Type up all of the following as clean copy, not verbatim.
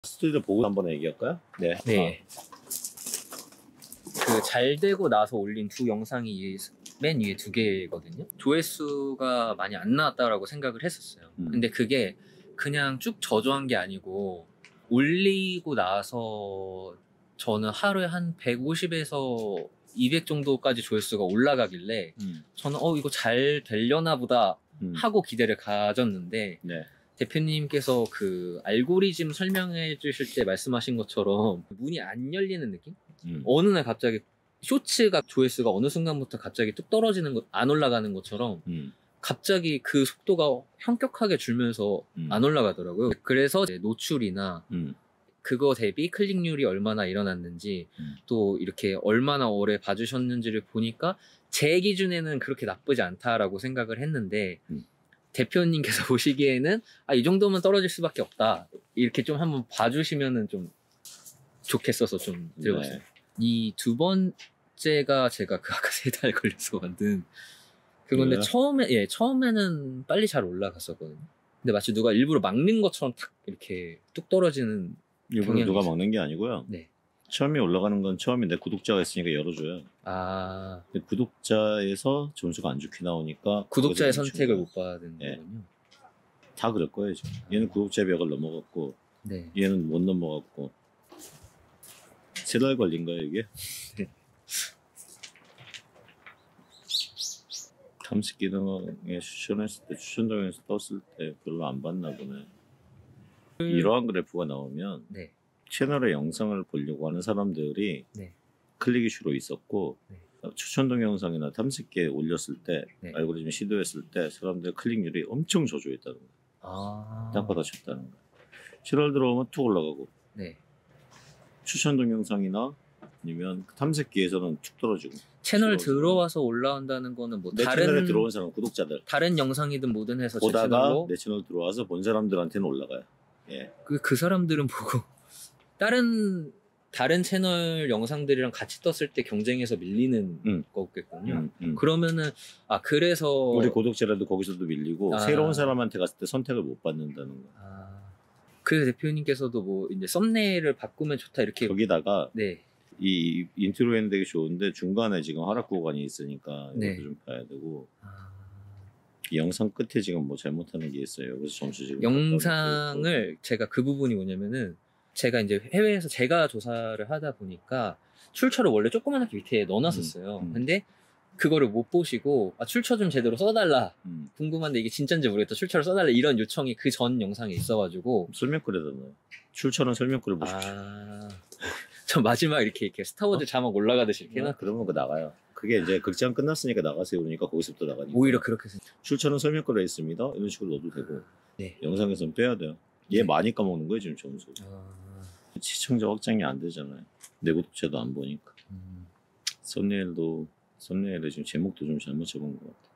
스튜디오 보고 한번 얘기할까요? 네. 네. 그 잘 되고 나서 올린 두 영상이 맨 위에 두 개거든요. 조회수가 많이 안 나왔다라고 생각을 했었어요. 근데 그게 그냥 쭉 저조한 게 아니고 올리고 나서 저는 하루에 한 150에서 200 정도까지 조회수가 올라가길래 저는 이거 잘 되려나 보다 하고 기대를 가졌는데 네. 대표님께서 그 알고리즘 설명해 주실 때 말씀하신 것처럼 문이 안 열리는 느낌? 어느 날 갑자기 쇼츠가 조회수가 어느 순간부터 갑자기 뚝 떨어지는 것, 안 올라가는 것처럼 갑자기 그 속도가 현격하게 줄면서 안 올라가더라고요. 그래서 이제 노출이나 그거 대비 클릭률이 얼마나 일어났는지 또 이렇게 얼마나 오래 봐주셨는지를 보니까 제 기준에는 그렇게 나쁘지 않다라고 생각을 했는데 대표님께서 보시기에는 이 정도면 떨어질 수밖에 없다 이렇게 좀 한번 봐주시면은 좀 좋겠어서 좀 들어봤어요. 네. 이 두 번째가 제가 그 아까 3달 걸려서 만든 그건데 네. 처음에는 빨리 잘 올라갔었거든요. 근데 마치 누가 일부러 막는 것처럼 탁 이렇게 뚝 떨어지는 일부러 누가 막는 게 아니고요. 네. 처음에 올라가는 건 처음인데 구독자가 있으니까 열어줘요. 근데 구독자에서 점수가 안 좋게 나오니까 구독자의 선택을 못 받은 거군요. 다 그럴 거예요 지금. 얘는 구독자 벽을 넘어갔고 네. 얘는 못 넘어갔고 3달 걸린 거예요 이게. 네. 탐색 기능에 추천했을 때 추천 동영상 떴을 때 별로 안 봤나 보네. 이러한 그래프가 나오면 네. 채널의 영상을 보려고 하는 사람들이 네. 클릭이 주로 있었고 네. 추천 동영상이나 탐색기에 올렸을 때 네. 알고리즘 시도했을 때 사람들 클릭률이 엄청 저조했다는 거예요. 땅바닥 쳤다는 거예요. 7월 들어오면 툭 올라가고 네. 추천 동영상이나 아니면 탐색기에서는 툭 떨어지고 채널 들어와서 올라온다는 거는 뭐 내 다른 채널에 들어온 사람 구독자들 다른 영상이든 뭐든 해서 보다가 내 채널 들어와서 본 사람들한테는 올라가요. 예. 그 사람들은 보고 다른 채널 영상들이랑 같이 떴을 때 경쟁해서 밀리는 거겠군요. 그러면은 그래서 우리 구독자라도 거기서도 밀리고 새로운 사람한테 갔을 때 선택을 못 받는다는 거야. 그래서 대표님께서도 뭐 이제 썸네일을 바꾸면 좋다 이렇게 거기다가 네. 이 인트로에는 되게 좋은데 중간에 지금 하락 구간이 있으니까 네. 이것도 좀 봐야 되고 이 영상 끝에 지금 뭐 잘못하는 게 있어요. 그래서 점수 지금 영상을 제가 그 부분이 뭐냐면은 제가 이제 해외에서 제가 조사를 하다 보니까 출처를 원래 조그맣게 밑에 넣어놨었어요. 근데 그거를 못 보시고 출처 좀 제대로 써달라 궁금한데 이게 진짜인지 모르겠다 출처를 써달라 이런 요청이 그 전 영상에 있어가지고 설명글에다 넣어요. 출처는 설명글을 보십시오. 저 마지막 이렇게 스타워즈 자막 올라가듯이 이렇게 해놔. 그러면 그거 나가요. 그게 이제 극장 끝났으니까 나가세요 그러니까 거기서부터 나가니까 오히려 그렇게 출처는 설명글에 있습니다 이런 식으로 넣어도 되고 네. 영상에서는 빼야 돼요. 얘 많이 까먹는 거예요 지금 점수. 시청자 확장이 안 되잖아요. 내 구독자도 안 보니까. 썸네일에 지금 제목도 좀 잘못 잡은 것 같아요.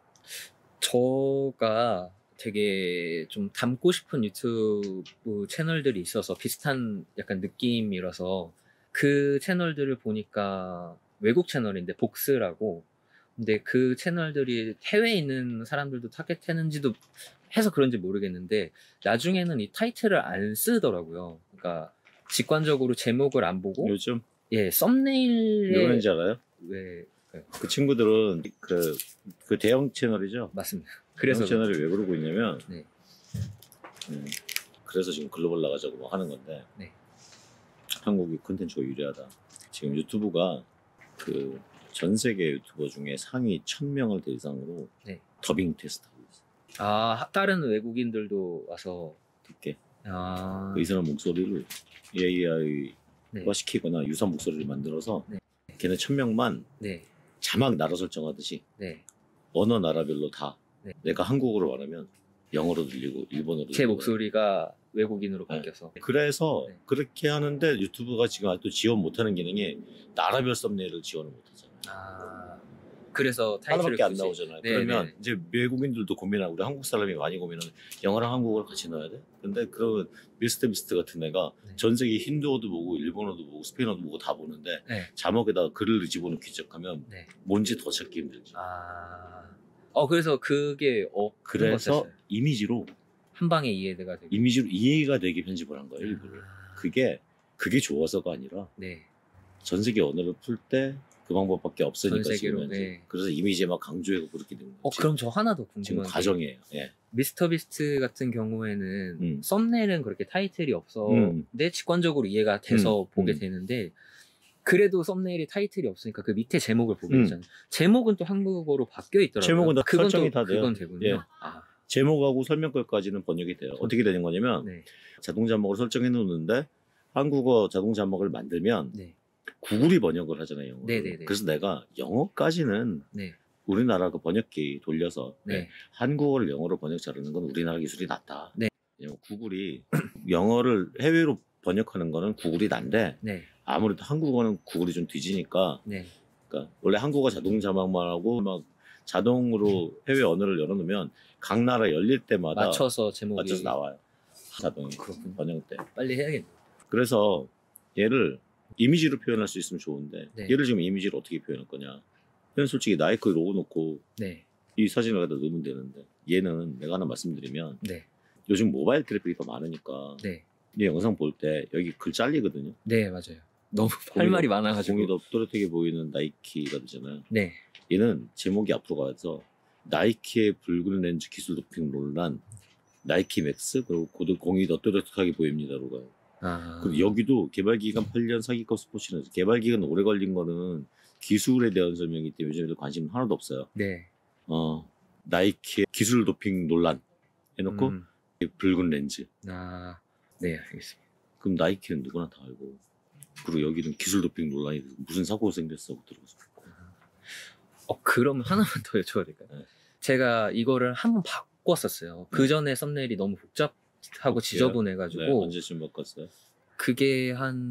저가 되게 좀 닮고 싶은 유튜브 채널들이 있어서 비슷한 약간 느낌이라서 그 채널들을 보니까 외국 채널인데 복스라고 근데 그 채널들이 해외에 있는 사람들도 타겟했는지도 해서 그런지 모르겠는데 나중에는 이 타이틀을 안 쓰더라고요. 그러니까 직관적으로 제목을 안 보고 요즘 썸네일에 왜 그런지 알아요? 왜 그 친구들은 그 대형 채널이죠. 맞습니다. 그래서 대형 채널이 왜 그러고 있냐면 네. 그래서 지금 글로벌 나가자고 뭐 하는 건데 네. 한국이 콘텐츠가 유리하다. 지금 유튜브가 그 전 세계 유튜버 중에 상위 1000명을 대상으로 네. 더빙 테스트하고 있어요. 다른 외국인들도 와서 듣게. 이 사람 목소리를 AI가 시키거나 유사 목소리를 만들어서 걔네 1000명만 자막 나라 설정하듯이 언어 나라별로 다 내가 한국어로 말하면 영어로 들리고 일본어로 제 목소리가 외국인으로 바뀌어서 그래서 그렇게 하는데 유튜브가 지금 아직도 지원 못하는 기능이 나라별 썸네일을 지원을 못하잖아요. 그래서 타이틀을 하나밖에 안 나오잖아요. 그러면 이제 외국인들도 고민하고 우리 한국 사람이 많이 고민하는 영어랑 한국어를 같이 넣어야 돼? 근데 그런 미스터 같은 애가 전 세계 힌두어도 보고 일본어도 보고 스페인어도 보고 다 보는데 자막에다가 글을 집어넣기 시작하면 뭔지 더 찾기 힘들지. 그래서 그게 그래서 이미지로 한 방에 이해가 되게 이미지로 이해가 되게 편집을 한 거예요 일부러. 그게 좋아서가 아니라 네. 전 세계 언어를 풀 때 그 방법밖에 없으니까 전 세계로, 지금 네. 그래서 이미지에 막 강조하고 그렇게 된 거예요. 그럼 저 하나 더 지금 궁금한 게 과정이에요. 예. 미스터 비스트 같은 경우에는 썸네일은 그렇게 타이틀이 없어 근데 직관적으로 이해가 돼서 보게 되는데 그래도 썸네일이 타이틀이 없으니까 그 밑에 제목을 보게 되잖아요. 제목은 또 한국어로 바뀌어 있더라고요. 제목은 다 그건 설정이 또, 다 돼요. 그건 되군요. 예. 제목하고 설명글까지는 번역이 돼요. 어떻게 되는 거냐면 네. 자동 자막을 설정해 놓는데 한국어 자동 자막을 만들면 네. 구글이 번역을 하잖아요. 영어를. 네네네. 그래서 내가 영어까지는 네. 우리나라 그 번역기 돌려서 네. 한국어를 영어로 번역 잘하는 건 우리나라 기술이 낫다. 네. 왜냐면 구글이 영어를 해외로 번역하는 거는 구글이 난데 네. 아무래도 한국어는 구글이 좀 뒤지니까 네. 그러니까 원래 한국어 자동 자막만 하고 막 자동으로 해외 언어를 열어놓으면 각 나라 열릴 때마다 맞춰서 제목이 맞춰서 나와요. 자동이 그렇군요. 번역 때. 빨리 해야겠네요. 그래서 얘를 이미지로 표현할 수 있으면 좋은데 네. 얘를 지금 이미지로 어떻게 표현할 거냐. 얘는 솔직히 나이키 로고 놓고 네. 이 사진을 갖다 넣으면 되는데 얘는 내가 하나 말씀드리면 네. 요즘 모바일 트래픽이 더 많으니까 네. 이 영상 볼 때 여기 글 잘리거든요. 네, 맞아요. 너무 할 말이 많아가지고. 공이 더 또렷하게 보이는 나이키가 되잖아요. 네. 얘는 제목이 앞으로 가서 나이키의 붉은 렌즈 기술 도핑 논란, 나이키 맥스 그리고 공이 더 또렷하게 보입니다로 가요. 그리고 여기도 개발 기간 8년 사기급 스포츠는 개발 기간 오래 걸린 거는 기술에 대한 설명이기 때문에 요즘 관심 하나도 없어요. 네. 나이키의 기술 도핑 논란 해놓고 붉은 렌즈. 네, 알겠습니다. 그럼 나이키는 누구나 다 알고. 그리고 여기는 기술 도핑 논란이 무슨 사고가 생겼어 들어가서. 그러면 하나만 더 여쭤봐도 될까요? 네. 제가 이거를 한번 바꿨었어요. 그 전에 썸네일이 너무 복잡하고 지저분해가지고. 네, 언제쯤 바꿨어요? 그게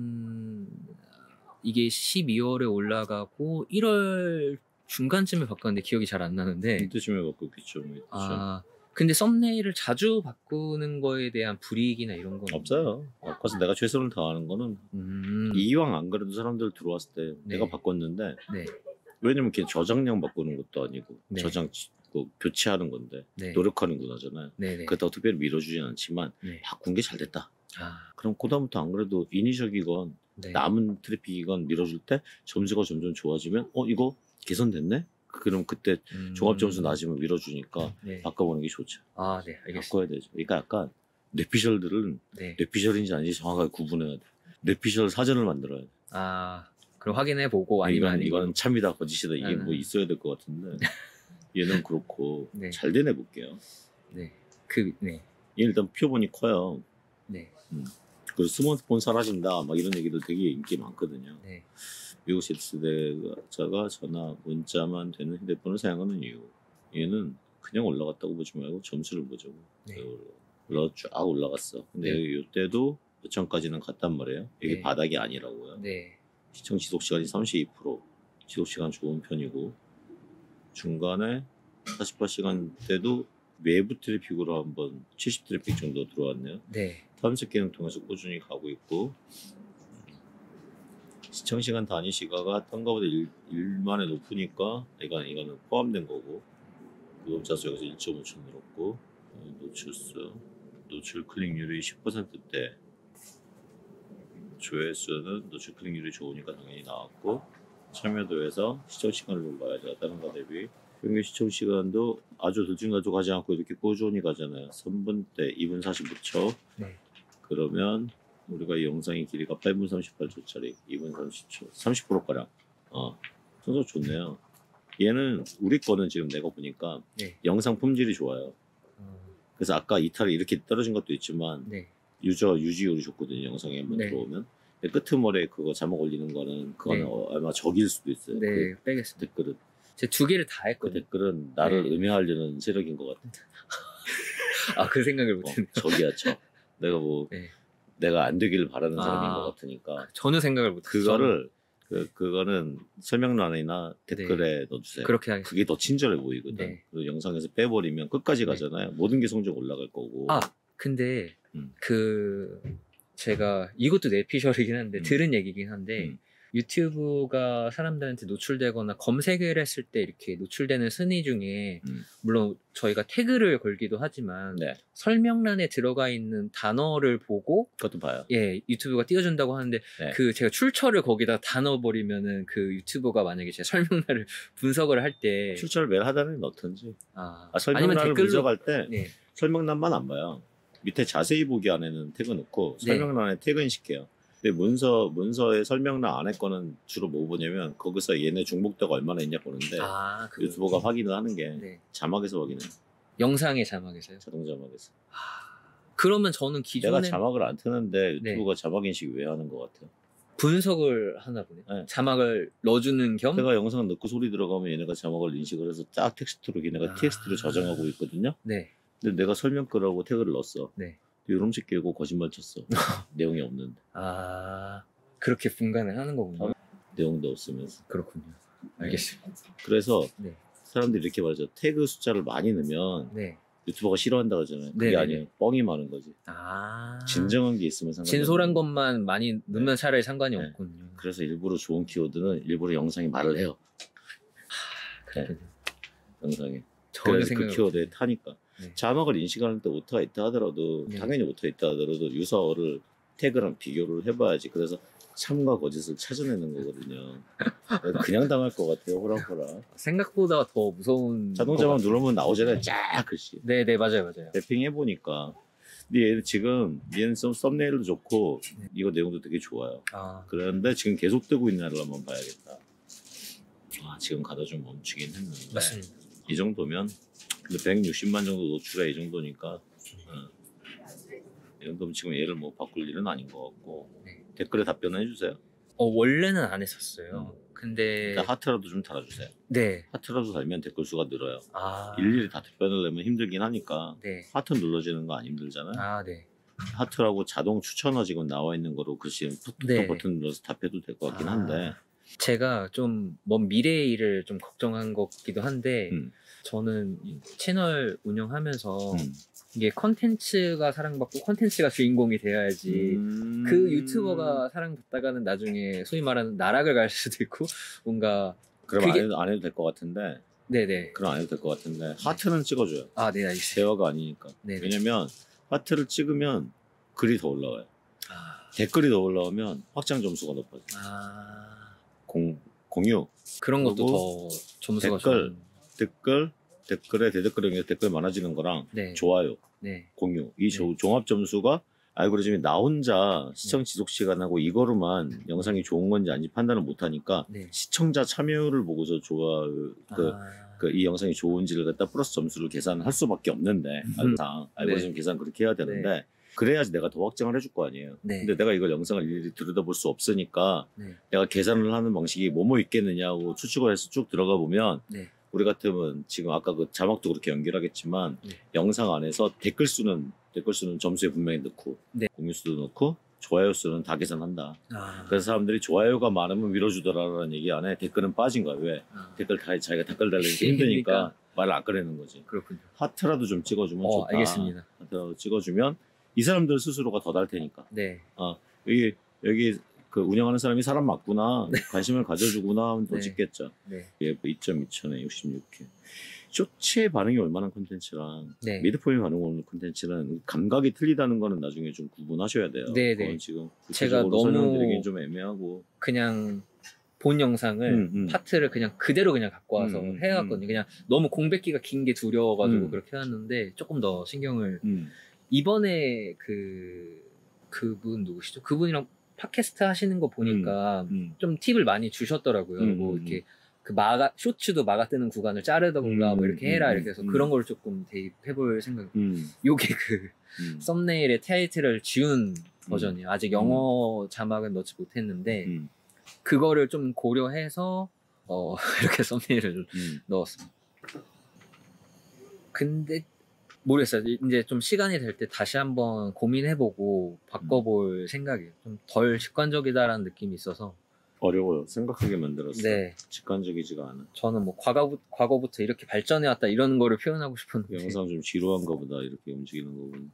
이게 12월에 올라가고 1월 중간쯤에 바꿨는데 기억이 잘 안 나는데. 이때쯤에 바꿨겠죠. 근데 썸네일을 자주 바꾸는 거에 대한 불이익이나 이런 건 없어요. 바꿔서 내가 최선을 다하는 거는 이왕 안 그래도 사람들 들어왔을 때 내가 바꿨는데 네. 왜냐면 걔 저장량 바꾸는 것도 아니고 네. 저장 교체하는 건데 네. 노력하는구나잖아요. 네네. 그렇다고 특별히 밀어주진 않지만 네. 바꾼 게 잘 됐다. 그럼 그다음부터 안 그래도 인위적이건 네. 남은 트래픽이건 밀어줄 때 점수가 점점 좋아지면 이거 개선됐네? 그럼 그때 종합 점수 낮으면 밀어주니까 네. 바꿔보는 게 좋죠. 네, 알겠습니다. 바꿔야 되죠. 그러니까 약간 뇌피셜들은 네. 뇌피셜인지 아닌지 정확하게 구분해야 돼. 뇌피셜 사전을 만들어야 돼. 그럼 확인해보고 아니면 이건 참이다 거짓이다 이게 뭐 있어야 될 것 같은데 얘는 그렇고 네. 잘 되네 볼게요. 네. 얘 일단 표본이 커요. 네. 그리고 스마트폰 사라진다 막 이런 얘기도 되게 인기 많거든요. 네. 미국 Z세대자가 전화, 문자만 되는 휴대폰을 사용하는 이유. 얘는 그냥 올라갔다고 보지 말고 점수를 보자고. 네. 쫙 올라갔어. 근데 네. 여기 이때도 몇천까지는 갔단 말이에요. 이게 네. 바닥이 아니라고요. 네. 시청 지속 시간이 32%, 지속 시간 좋은 편이고 중간에 48시간 때도 외부 트래픽으로 한번 70 트래픽 정도 들어왔네요. 네. 탐색 기능 통해서 꾸준히 가고 있고 시청 시간 단위 시가가 딴 거보다 1만에 높으니까 이거는 포함된 거고 구독자 수 여기서 1.5초 늘었고 노출 클릭률이 10%대 조회수는 노출 클릭률이 좋으니까 당연히 나왔고 참여도에서 시청 시간을 봐야죠. 다른 거 대비 평균 시청 시간도 아주 들쭉날쭉하지 않고 이렇게 꾸준히 가잖아요. 3분대 2분 45초. 네. 그러면 우리가 이 영상의 길이가 8분 38초짜리 2분 30초 30%가량 성적 좋네요. 얘는 우리 거는 지금 내가 보니까 네. 영상 품질이 좋아요. 그래서 아까 이탈이 이렇게 떨어진 것도 있지만 네. 유지율이 좋거든요. 영상에 한번 네. 들어오면 끄트머리에 그거 자막 올리는 거는 그거는 네. 아마 적일 수도 있어요. 네, 그 빼겠습니다. 댓글은 제가 2개를 다 그 했거든요. 댓글은 나를 네. 음해하려는 세력인 것 같아. 그 생각을 못했네요. 적이야 적. 내가 네. 내가 안 되기를 바라는 사람인 것 같으니까. 저는 생각을 못했어요. 그거는 설명란이나 댓글에 넣어주세요. 그렇게 하겠습니다. 그게 더 친절해 보이거든. 네. 그리고 영상에서 빼버리면 끝까지 네. 가잖아요. 모든 게 성적 올라갈 거고. 근데 제가 이것도 뇌피셜이긴 한데 들은 얘기긴 한데 유튜브가 사람들한테 노출되거나 검색을 했을 때 이렇게 노출되는 순위 중에 물론 저희가 태그를 걸기도 하지만 네. 설명란에 들어가 있는 단어를 보고 그것도 봐요. 예, 유튜브가 띄워준다고 하는데 네. 그 제가 출처를 거기다 다 넣어버리면은 그 유튜버가 만약에 제 설명란을 분석을 할 때 출처를 매일 하단에 넣던지. 아니면 설명란을 댓글로 분석할 때 네. 설명란만 안 봐요. 밑에 자세히 보기 안에는 태그 넣고 네. 설명란에 태그 인식해요. 근데 문서의 설명란 안에 거는 주로 뭐 보냐면 거기서 얘네 중복도가 얼마나 있냐 보는데 유튜버가 확인을 하는 게 네. 자막에서 확인해. 영상의 자막에서요? 자동 자막에서. 그러면 저는 기존에 내가 자막을 안 트는데 네. 유튜브가 자막 인식 왜 하는 것 같아요? 분석을 하나 보네. 네. 자막을 넣어주는 겸 내가 영상 넣고 소리 들어가면 얘네가 자막을 인식을 해서 딱 텍스트로 얘네가 텍스트로 저장하고 있거든요. 네. 근데 내가 설명글하고 태그를 넣었어. 네. 요놈식 깨고 거짓말 쳤어. 내용이 없는데. 그렇게 분간을 하는 거군요. 내용도 없으면서. 그렇군요. 알겠습니다. 그래서 네. 사람들이 이렇게 말하죠. 태그 숫자를 많이 넣으면 네. 유튜버가 싫어한다 그러잖아요. 그게 네네네. 아니에요. 뻥이 많은 거지. 진정한 게 있으면 상관없어요. 진솔한 것만 많이 넣으면 차라리 상관이 네. 없군요. 그래서 일부러 좋은 키워드는 일부러 영상에 말을 해요. 네. 영상에. 전혀 그래서 그 생각을 키워드에 타니까. 네. 자막을 인식하는 때 오타가 있다 하더라도 네. 당연히 오타가 있다 하더라도 유서를 태그랑 비교를 해봐야지. 그래서 참과 거짓을 찾아내는 거거든요. 그냥 당할 것 같아요. 호락호락. 생각보다 더 무서운 자동자막 것 같아요. 누르면 나오잖아요. 쫙 글씨. 네네 맞아요. 래핑 해보니까 근데 얘는 지금 얘는 좀 썸네일도 좋고 네. 이거 내용도 되게 좋아요. 그런데 지금 계속 뜨고 있나를 한번 봐야겠다. 지금 가다 좀 멈추긴 했는데 맞습니다. 이 정도면 근데 160만 정도 노출해 이 정도니까 이 정도면 지금 얘를 뭐 바꿀 일은 아닌 것 같고 네. 댓글에 답변을 해주세요. 원래는 안 했었어요. 근데 일단 하트라도 좀 달아주세요. 네. 하트라도 달면 댓글 수가 늘어요. 아. 일일이 다 답변을 내면 힘들긴 하니까 네. 하트 눌러지는 거 안 힘들잖아요. 아, 네. 하트라고 자동 추천어 지금 나와 있는 거로 글씨 톡톡 네. 버튼 눌러서 답해도 될 것 같긴 한데 제가 좀 먼 미래의 일을 좀 걱정한 것 같기도 한데 저는 이 채널 운영하면서 이게 컨텐츠가 사랑받고 컨텐츠가 주인공이 되어야지 그 유튜버가 사랑받다가는 나중에 소위 말하는 나락을 갈 수도 있고 뭔가 그럼 그게... 안 해도 될 것 같은데 네네 그럼 안 해도 될 것 같은데 하트는 찍어줘요. 네 알겠습니다. 대화가 아니니까. 네네. 왜냐면 하트를 찍으면 글이 더 올라와요. 댓글이 더 올라오면 확장 점수가 높아져요. 공유 그런 것도 더 점수가 댓글에 대댓글에 댓글 많아지는 거랑 네. 좋아요, 네. 공유 이 종합 점수가 알고리즘이 나 혼자 시청 지속 시간하고 이거로만 영상이 좋은 건지 아닌지 판단을 못하니까 시청자 참여율을 보고서 좋아요 이 영상이 좋은지를 갖다 플러스 점수를 계산할 수밖에 없는데 알고리즘 계산 그렇게 해야 되는데 그래야지 내가 더 확장을 해줄 거 아니에요. 근데 내가 이걸 영상을 일일이 들여다볼 수 없으니까 내가 계산을 하는 방식이 뭐뭐 있겠느냐고 추측을 해서 쭉 들어가 보면 우리 같으면 지금 아까 그 자막도 그렇게 연결하겠지만 영상 안에서 댓글 수는 점수에 분명히 넣고 공유 수도 넣고 좋아요 수는 다 계산한다. 그래서 사람들이 좋아요가 많으면 밀어주더라라는 얘기 안에 댓글은 빠진 거야. 왜? 댓글 자기가 댓글 달리기 힘드니까 말을 안 꺼내는 거지. 그렇군요. 하트라도 좀 찍어주면 좋다. 알겠습니다. 하트라도 찍어주면 이 사람들 스스로가 더 달 테니까. 여기 그 운영하는 사람이 사람 맞구나. 관심을 가져주구나 하면 더 찍겠죠. 예, 2.2천에 66회. 쇼츠의 반응이 얼마나 콘텐츠랑 미드폼의 반응이 얼마나 콘텐츠는 감각이 틀리다는 거는 나중에 좀 구분하셔야 돼요. 그건 지금 제가 너무 설명드리긴 좀 애매하고 그냥 본 영상을 파트를 그냥 그대로 그냥 갖고 와서 해왔거든요. 그냥 너무 공백기가 긴 게 두려워가지고 그렇게 해왔는데 조금 더 신경을 이번에 그분 누구시죠? 그분이랑 팟캐스트 하시는 거 보니까 좀 팁을 많이 주셨더라고요. 뭐 이렇게 쇼츠도 마가 뜨는 구간을 자르던가 뭐 이렇게 해라 이렇게 해서 그런 걸 조금 대입해볼 생각. 요게 썸네일의 타이틀을 지운 버전이에요. 아직 영어 자막은 넣지 못했는데 그거를 좀 고려해서 이렇게 썸네일을 넣었습니다. 근데 모르겠어요. 이제 좀 시간이 될 때 다시 한번 고민해보고 바꿔볼 생각이에요. 좀 덜 직관적이다라는 느낌이 있어서 어려워요. 생각하게 만들었어요. 직관적이지가 않아. 저는 뭐 과거부터 이렇게 발전해왔다 이런 거를 표현하고 싶은데 영상 좀 지루한가 보다 이렇게 움직이는 거 보면.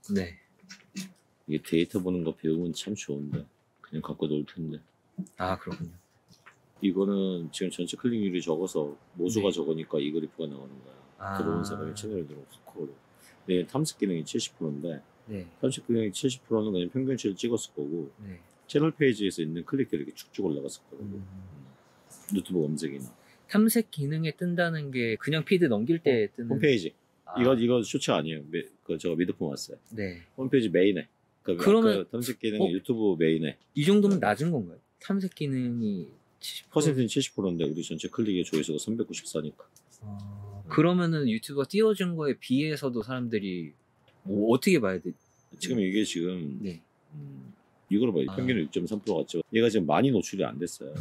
이게 데이터 보는 거 배우면 참 좋은데 그냥 갖고 놀 텐데. 그렇군요. 이거는 지금 전체 클릭률이 적어서 모수가 네. 적으니까 이 그래프가 나오는 거야. 들어온 사람이 채널에 들어온 스코어로. 네, 탐색 기능이 70%인데 네. 탐색 기능이 70%는 그냥 평균치를 찍었을 거고 네. 채널 페이지에서 있는 클릭들이 이렇게 쭉쭉 올라갔을 거고 유튜브 검색이나 탐색 기능에 뜬다는 게 그냥 피드 넘길 때 뜨는 홈페이지. 아, 이거 쇼츠 아니에요. 저거 미드폰 왔어요. 네. 홈페이지 메인에. 그러면- 탐색 기능이 유튜브 메인에. 이 정도면 낮은 건가요? 탐색 기능이 70%? 퍼센트는 70%인데 우리 전체 클릭의 조회수가 394니까. 그러면은 유튜브가 띄워준 거에 비해서도 사람들이 뭐 어떻게 봐야 돼? 지금 이게 지금 네. 이거로 봐요. 아. 평균은 6.3% 같죠. 얘가 지금 많이 노출이 안 됐어요.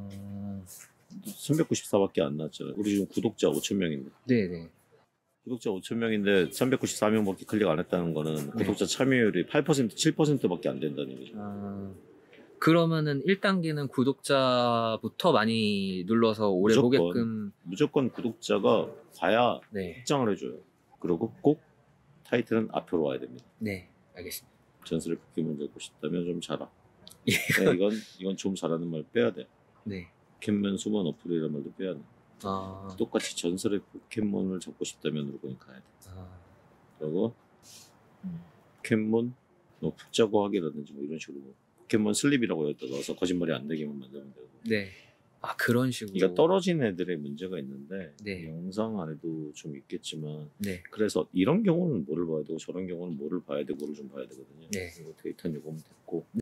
394밖에 안 나왔잖아요. 우리 지금 구독자 5,000명인데. 네네. 구독자 5,000명인데 394명밖에 클릭 안 했다는 거는 구독자 참여율이 8%, 7%밖에 안 된다는 얘기죠. 그러면은 1단계는 구독자부터 많이 눌러서 오래 무조건. 보게끔. 무조건 구독자가 봐야 네. 확장을 해줘요. 그리고 꼭 타이틀은 앞으로 와야 됩니다. 네. 알겠습니다. 전설의 포켓몬 잡고 싶다면 좀 자라. 예. 네, 이건 좀 잘하는 말 빼야 돼. 네. 포켓몬 수만 어플이라는 말도 빼야 돼. 아. 똑같이 전설의 포켓몬을 잡고 싶다면으로 그냥 가야 돼. 그리고 포켓몬 뭐 푹자고 하기라든지 뭐 이런 식으로 포켓몬 슬립이라고 여기다 넣어서 거짓말이 안 되게만 만들면 되고. 네. 아, 그런 식으로. 그러니까 떨어진 애들의 문제가 있는데 네. 영상 안에도 좀 있겠지만 네. 그래서 이런 경우는 뭐를 봐야 되고 저런 경우는 뭐를 봐야 되고를 좀 봐야 되거든요. 네. 그리고 데이터 요금은 됐고